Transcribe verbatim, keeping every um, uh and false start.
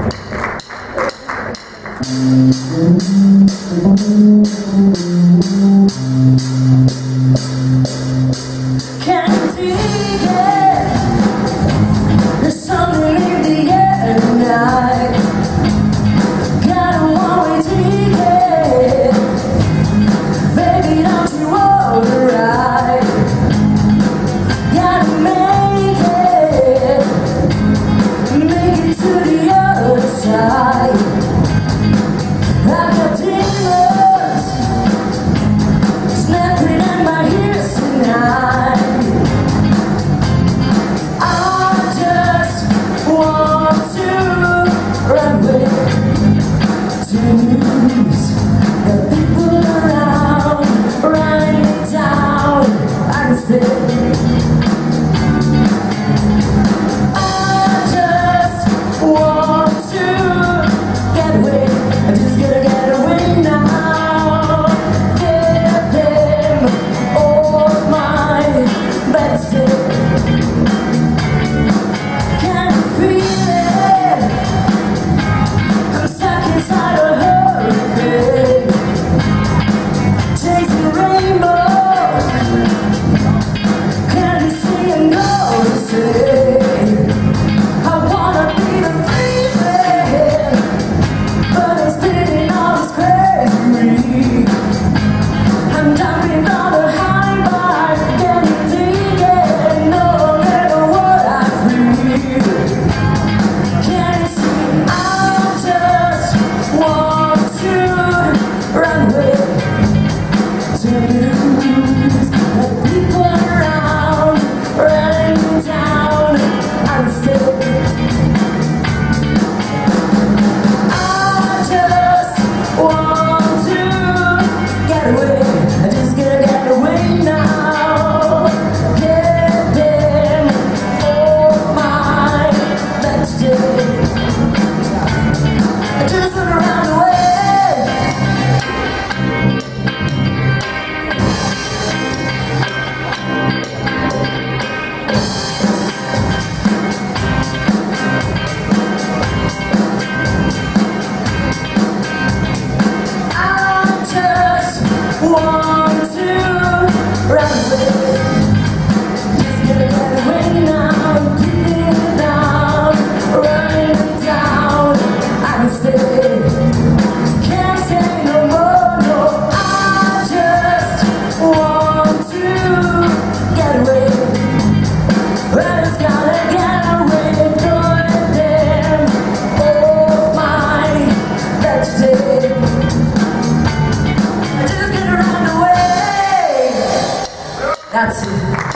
Can't you dig it? There's something in the air tonight. Got a one-way ticket. Baby, don't you wanna ride? Gotta make it, make it to the other side. I've got demons snapping at my ears tonight. I just want to run with to lose the people around, running down and stay. I just want to get away. I just gotta get away now. Get them off my bedstead. Can you feel it? I'm stuck inside a hurricane, chasing rainbows. Can you see and notice it? I wanna be the free man, but I'm spinning all this crazy. I'm jumping down the high bar. Can you dig it? No matter what I feel. Can you see? I just want to run away, to lose the people around, running down and stay. I just want to get away. I just gotta get away now. Get them off my bedstead. I just wanna run away. I just want to run away. Just gonna get away now. Keeping it down, running down and stay. Can't say no more, no. I just want to get away. I just gotta get away. Put them off my bedstead. I just gotta run away. That's it.